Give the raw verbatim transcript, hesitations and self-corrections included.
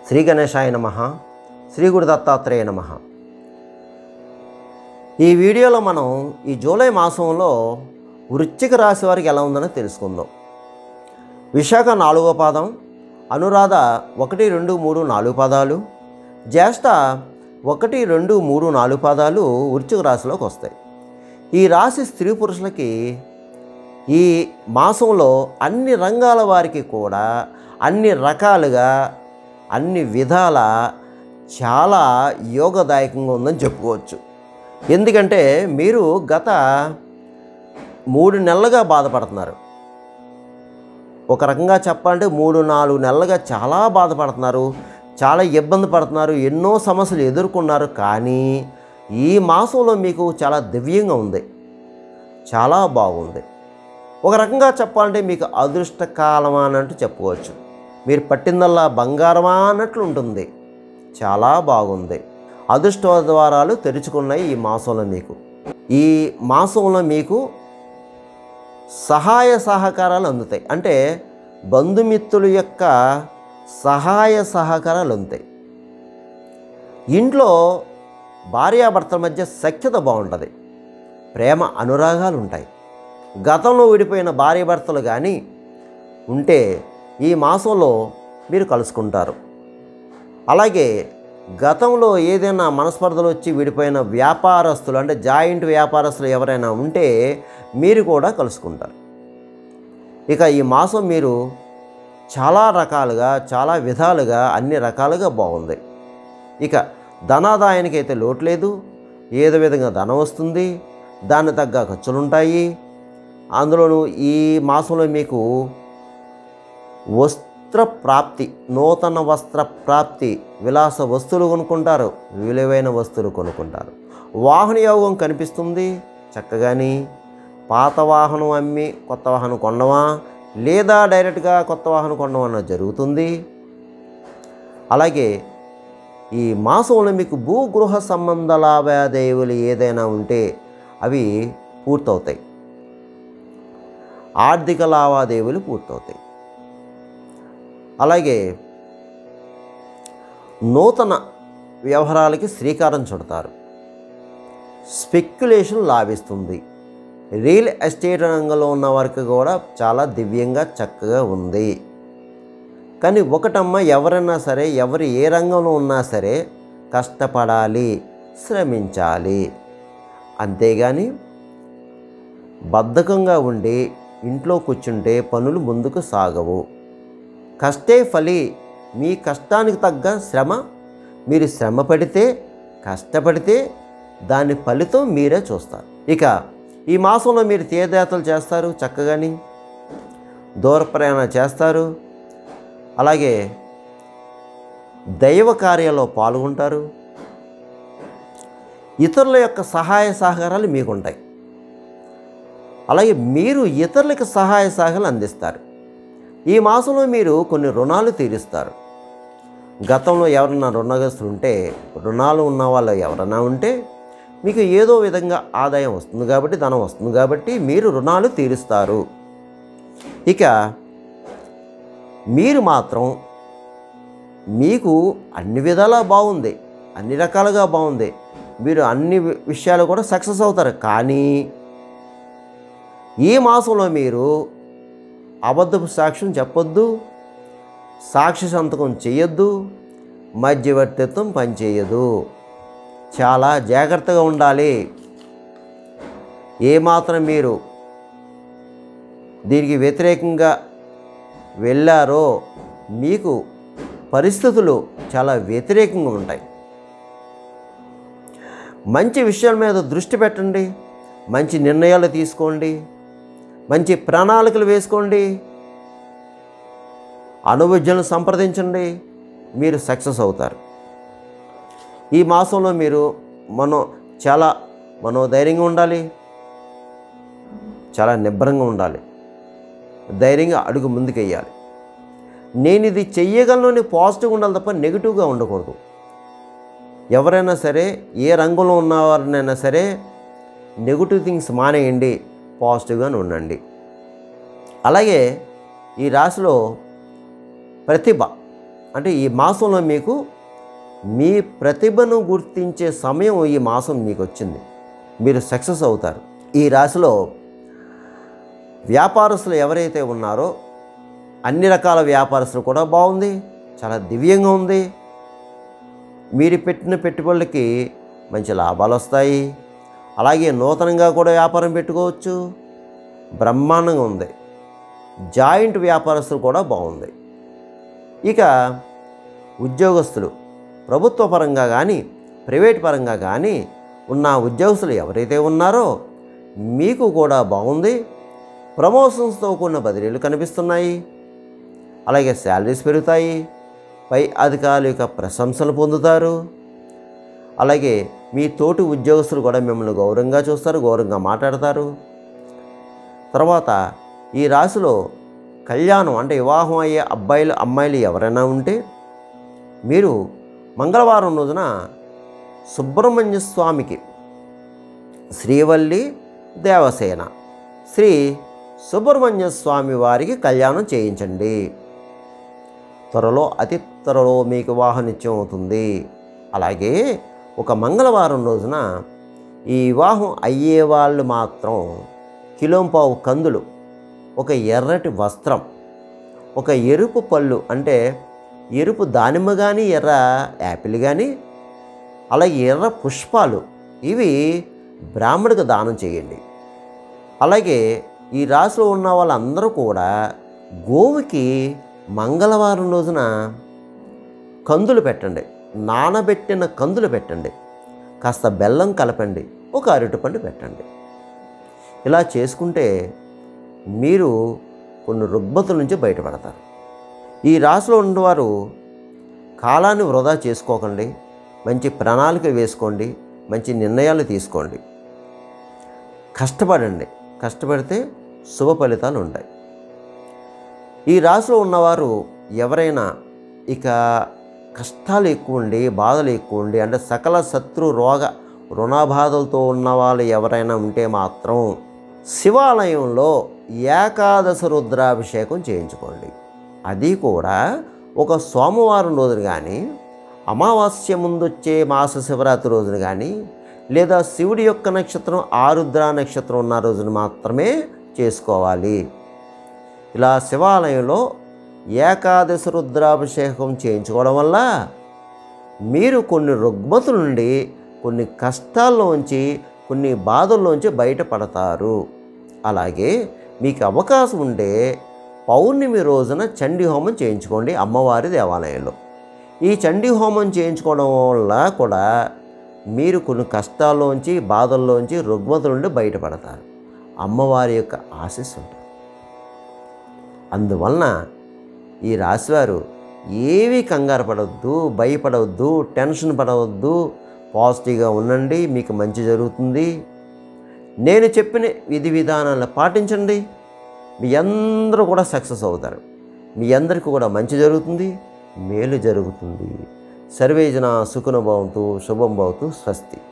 శ్రీ గణేశాయ నమః. శ్రీ గురు దత్తాత్రేయ నమః. ఈ వీడియోలో మనం ఈ జూలై మాసంలో వృశ్చిక రాశి వారికి ఎలా ఉందని తెలుసుకుందాం. విశాఖ నాలుగో పాదం, అనురాధ ఒకటి రెండు మూడు నాలుగు పాదాలు, జ్యేష్ఠ ఒకటి రెండు మూడు నాలుగు పాదాలు వృశ్చిక రాశిలోకి వస్తాయి. ఈ రాశి స్త్రీ పురుషులకి ఈ మాసంలో అన్ని రంగాల వారికి కూడా అన్ని రకాలుగా అన్ని విధాల చాలా యోగదాయకంగా ఉందని చెప్పుకోవచ్చు. ఎందుకంటే మీరు గత మూడు నెలలుగా బాధపడుతున్నారు. ఒక రకంగా చెప్పాలంటే మూడు నాలుగు నెలలుగా చాలా బాధపడుతున్నారు, చాలా ఇబ్బంది పడుతున్నారు, ఎన్నో సమస్యలు ఎదుర్కొన్నారు. కానీ ఈ మాసంలో మీకు చాలా దివ్యంగా ఉంది, చాలా బాగుంది. ఒక రకంగా చెప్పాలంటే మీకు అదృష్టకాలం అన్నట్టు చెప్పుకోవచ్చు. మీరు పట్టిందల్లా బంగారమా అన్నట్లు ఉంటుంది. చాలా బాగుంది. అదృష్ట ద్వారాలు తెరుచుకున్నాయి ఈ మాసంలో. మీకు ఈ మాసంలో మీకు సహాయ సహకారాలు అందుతాయి. అంటే బంధుమిత్రుల యొక్క సహాయ సహకారాలు అందుతాయి. ఇంట్లో భార్యాభర్తల మధ్య సఖ్యత బాగుంటుంది, ప్రేమ అనురాగాలు ఉంటాయి. గతంలో విడిపోయిన భార్యాభర్తలు కానీ ఉంటే ఈ మాసంలో మీరు కలుసుకుంటారు. అలాగే గతంలో ఏదైనా మనస్పర్ధలు వచ్చి విడిపోయిన వ్యాపారస్తులు అంటే జాయింట్ వ్యాపారస్తులు ఎవరైనా ఉంటే మీరు కూడా కలుసుకుంటారు. ఇక ఈ మాసం మీరు చాలా రకాలుగా చాలా విధాలుగా అన్ని రకాలుగా బాగుంది. ఇక ధనాదాయానికి అయితే లోటు లేదు. ఏదో విధంగా ధనం వస్తుంది, దాన్ని తగ్గ ఖర్చులుంటాయి. అందులోనూ ఈ మాసంలో మీకు వస్త్ర ప్రాప్తి, నూతన వస్త్ర ప్రాప్తి, విలాస వస్తువులు కొనుక్కుంటారు, విలువైన వస్తువులు కొనుక్కుంటారు. వాహన యోగం కనిపిస్తుంది చక్కగాని. పాత వాహనం అమ్మి కొత్త వాహనం కొనడమా లేదా డైరెక్ట్గా కొత్త వాహనం కొనడం అన్నది జరుగుతుంది. అలాగే ఈ మాసంలో మీకు భూగృహ సంబంధ లావాదేవీలు ఏదైనా ఉంటే అవి పూర్తవుతాయి. ఆర్థిక లావాదేవీలు పూర్తవుతాయి. అలాగే నూతన వ్యవహారాలకి శ్రీకారం చుడతారు. స్పెక్యులేషన్ లాభిస్తుంది. రియల్ ఎస్టేట్ రంగంలో ఉన్న వారికి కూడా చాలా దివ్యంగా చక్కగా ఉంది. కానీ ఒకటమ్మ, ఎవరైనా సరే ఎవరు ఏ రంగంలో ఉన్నా సరే కష్టపడాలి, శ్రమించాలి. అంతేగాని బద్ధకంగా ఉండి ఇంట్లో కూర్చుంటే పనులు ముందుకు సాగవు. కష్టే ఫలి. మీ కష్టానికి తగ్గ శ్రమ, మీరు శ్రమ పడితే కష్టపడితే దాని ఫలితం మీరే చూస్తారు. ఇక ఈ మాసంలో మీరు తీర్థయాత్రలు చేస్తారు, చక్కగాని దూర ప్రయాణం చేస్తారు. అలాగే దైవ కార్యాల్లో పాల్గొంటారు. ఇతరుల యొక్క సహాయ సహకారాలు మీకుంటాయి. అలాగే మీరు ఇతరులకు సహాయ సహకారాలు అందిస్తారు. ఈ మాసంలో మీరు కొన్ని రుణాలు తీరుస్తారు. గతంలో ఎవరన్నా రుణగ్రస్తులు ఉంటే, రుణాలు ఉన్న వాళ్ళు ఎవరన్నా ఉంటే మీకు ఏదో విధంగా ఆదాయం వస్తుంది కాబట్టి, ధనం వస్తుంది కాబట్టి మీరు రుణాలు తీరుస్తారు. ఇక మీరు మాత్రం మీకు అన్ని విధాలా బాగుంది, అన్ని రకాలుగా బాగుంది. మీరు అన్ని విషయాలు కూడా సక్సెస్ అవుతారు. కానీ ఈ మాసంలో మీరు అబద్ధపు సాక్ష్యం చెప్పొద్దు, సాక్షి సంతకం చేయొద్దు, మధ్యవర్తిత్వం పనిచేయదు. చాలా జాగ్రత్తగా ఉండాలి. ఏమాత్రం మీరు దీనికి వ్యతిరేకంగా వెళ్ళారో మీకు పరిస్థితులు చాలా వ్యతిరేకంగా ఉంటాయి. మంచి విషయాల మీద దృష్టి పెట్టండి, మంచి నిర్ణయాలు తీసుకోండి, మంచి ప్రణాళికలు వేసుకోండి, అనుభవజ్ఞులను సంప్రదించండి, మీరు సక్సెస్ అవుతారు. ఈ మాసంలో మీరు మనో చాలా మనోధైర్యంగా ఉండాలి, చాలా నిబ్బరంగా ఉండాలి, ధైర్యంగా అడుగు ముందుకెయ్యాలి. నేను ఇది చెయ్యగలను పాజిటివ్గా ఉండాలి తప్ప నెగిటివ్గా ఉండకూడదు. ఎవరైనా సరే ఏ రంగంలో ఉన్నవారినైనా సరే నెగిటివ్ థింగ్స్ మానేయండి, పాజిటివ్గానే ఉండండి. అలాగే ఈ రాశిలో ప్రతిభ అంటే ఈ మాసంలో మీకు మీ ప్రతిభను గుర్తించే సమయం ఈ మాసం మీకు వచ్చింది. మీరు సక్సెస్ అవుతారు. ఈ రాశిలో వ్యాపారస్తులు ఎవరైతే ఉన్నారో అన్ని రకాల వ్యాపారస్తులు కూడా బాగుంది, చాలా దివ్యంగా ఉంది. మీరు పెట్టిన పెట్టుబడులకి మంచి లాభాలు వస్తాయి. అలాగే నూతనంగా కూడా వ్యాపారం పెట్టుకోవచ్చు, బ్రహ్మాండంగా ఉంది. జాయింట్ వ్యాపారస్తులు కూడా బాగుంది. ఇక ఉద్యోగస్తులు ప్రభుత్వ పరంగా కానీ ప్రైవేట్ పరంగా కానీ ఉన్న ఉద్యోగస్తులు ఎవరైతే ఉన్నారో మీకు కూడా బాగుంది. ప్రమోషన్స్తో కూడిన బదిలీలు కనిపిస్తున్నాయి. అలాగే శాలరీస్ పెరుగుతాయి. పై అధికారుల యొక్క ప్రశంసలు పొందుతారు. అలాగే మీ తోటి ఉద్యోగస్తులు కూడా మిమ్మల్ని గౌరవంగా చూస్తారు, గౌరవంగా మాట్లాడతారు. తర్వాత ఈ రాశిలో కళ్యాణం అంటే వివాహం అయ్యే అబ్బాయిలు అమ్మాయిలు ఎవరైనా ఉంటే మీరు మంగళవారం రోజున సుబ్రహ్మణ్య స్వామికి శ్రీవల్లి దేవసేన శ్రీ సుబ్రహ్మణ్య స్వామి వారికి కళ్యాణం చేయించండి. త్వరలో అతి త్వరలో మీకు వివాహ నిశ్చయం అవుతుంది. అలాగే ఒక మంగళవారం రోజున ఈ వివాహం అయ్యే వాళ్ళు మాత్రం కిలోంపావు కందులు, ఒక ఎర్రటి వస్త్రం, ఒక ఎరుపు పళ్ళు అంటే ఎరుపు దానిమ్మ కానీ ఎర్ర యాపిల్ కానీ అలాగే ఎర్ర పుష్పాలు ఇవి బ్రాహ్మడికి దానం చేయండి. అలాగే ఈ రాశిలో ఉన్న వాళ్ళందరూ కూడా గోవుకి మంగళవారం రోజున కందులు పెట్టండి, నానబెట్టిన కందులు పెట్టండి, కాస్త బెల్లం కలపండి, ఒక అరటిపండు పెట్టండి. ఇలా చేసుకుంటే మీరు కొన్ని రుగ్మతుల నుంచి బయటపడతారు. ఈ రాశిలో ఉన్నవారు కాలాన్ని వృధా చేసుకోకండి, మంచి ప్రణాళిక వేసుకోండి, మంచి నిర్ణయాలు తీసుకోండి, కష్టపడండి. కష్టపడితే శుభ ఫలితాలు ఉంటాయి. ఈ రాశిలో ఉన్నవారు ఎవరైనా ఇక కష్టాలు ఎక్కువ ఉండి బాధలు ఎక్కువ ఉండి అంటే సకల శత్రు రోగ రుణబాధలతో ఉన్న వాళ్ళు ఎవరైనా ఉంటే మాత్రం శివాలయంలో ఏకాదశ రుద్రాభిషేకం చేయించుకోండి. అది కూడా ఒక సోమవారం రోజున కానీ అమావాస్య ముందు వచ్చే మాస శివరాత్రి రోజున కానీ లేదా శివుడి యొక్క నక్షత్రం ఆరుద్ర నక్షత్రం ఉన్న రోజున మాత్రమే చేసుకోవాలి. ఇలా శివాలయంలో ఏకాదశ రుద్రాభిషేకం చేయించుకోవడం వల్ల మీరు కొన్ని రుగ్మతుల నుండి కొన్ని కష్టాల్లోంచి కొన్ని బాధల్లోంచి బయటపడతారు. అలాగే మీకు అవకాశం ఉంటే పౌర్ణమి రోజున చండీ హోమం చేయించుకోండి అమ్మవారి దేవాలయంలో. ఈ చండీ హోమం చేయించుకోవడం వల్ల కూడా మీరు కొన్ని కష్టాల్లోంచి బాధల్లోంచి రుగ్మతుల నుండి బయటపడతారు. అమ్మవారి యొక్క ఆశీస్సు ఉంటుంది. అందువలన ఈ రాశివారు ఏవి కంగారు పడవద్దు, భయపడవద్దు, టెన్షన్ పడవద్దు, పాజిటివ్గా ఉండండి. మీకు మంచి జరుగుతుంది. నేను చెప్పిన విధి విధానాలను పాటించండి. మీ అందరూ కూడా సక్సెస్ అవుతారు. మీ అందరికీ కూడా మంచి జరుగుతుంది, మేలు జరుగుతుంది. సర్వేజన సుఖినో భవంతు, శుభం భవతు, స్వస్తి.